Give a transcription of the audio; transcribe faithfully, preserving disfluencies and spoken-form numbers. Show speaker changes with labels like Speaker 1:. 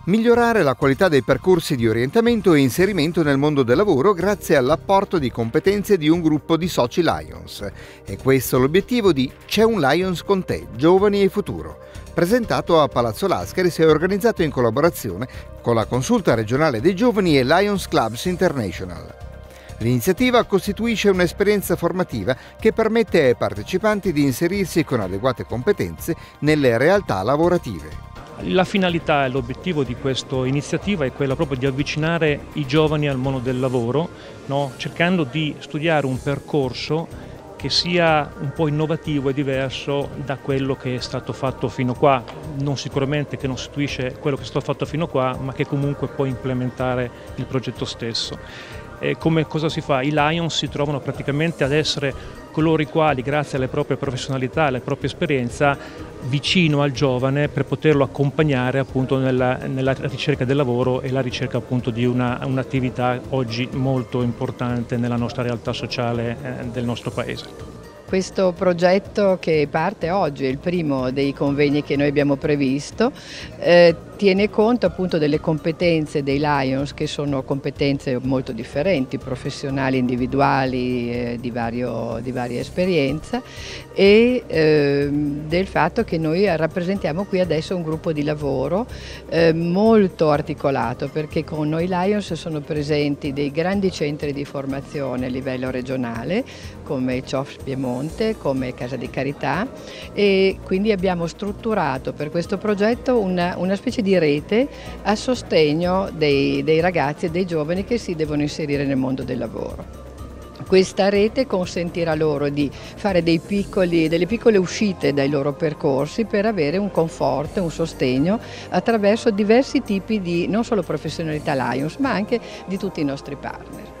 Speaker 1: Migliorare la qualità dei percorsi di orientamento e inserimento nel mondo del lavoro grazie all'apporto di competenze di un gruppo di soci Lions. E questo è l'obiettivo di C'è un Lions con te, Giovani e Futuro, presentato a Palazzo Lascaris e organizzato in collaborazione con la Consulta regionale dei giovani e Lions Clubs International. L'iniziativa costituisce un'esperienza formativa che permette ai partecipanti di inserirsi con adeguate competenze nelle realtà lavorative.
Speaker 2: La finalità e l'obiettivo di questa iniziativa è quella proprio di avvicinare i giovani al mondo del lavoro, no? Cercando di studiare un percorso che sia un po' innovativo e diverso da quello che è stato fatto fino a qua, non sicuramente che non sostituisce quello che è stato fatto fino a qua, ma che comunque può implementare il progetto stesso. E come cosa si fa? I Lions si trovano praticamente ad essere coloro i quali, grazie alle proprie professionalità, alle proprie esperienza, vicino al giovane per poterlo accompagnare appunto nella, nella ricerca del lavoro e la ricerca appunto di una, un'attività oggi molto importante nella nostra realtà sociale eh, del nostro paese.
Speaker 3: Questo progetto che parte oggi, è il primo dei convegni che noi abbiamo previsto, eh, tiene conto appunto delle competenze dei Lions, che sono competenze molto differenti, professionali, individuali, eh, di, vario, di varia esperienza, e eh, del fatto che noi rappresentiamo qui adesso un gruppo di lavoro eh, molto articolato, perché con noi Lions sono presenti dei grandi centri di formazione a livello regionale, come il C O F Piemonte, come Casa di Carità, e quindi abbiamo strutturato per questo progetto una, una specie di rete a sostegno dei, dei ragazzi e dei giovani che si devono inserire nel mondo del lavoro. Questa rete consentirà loro di fare dei piccoli, delle piccole uscite dai loro percorsi per avere un conforto, un sostegno attraverso diversi tipi di non solo professionalità Lions, ma anche di tutti i nostri partner.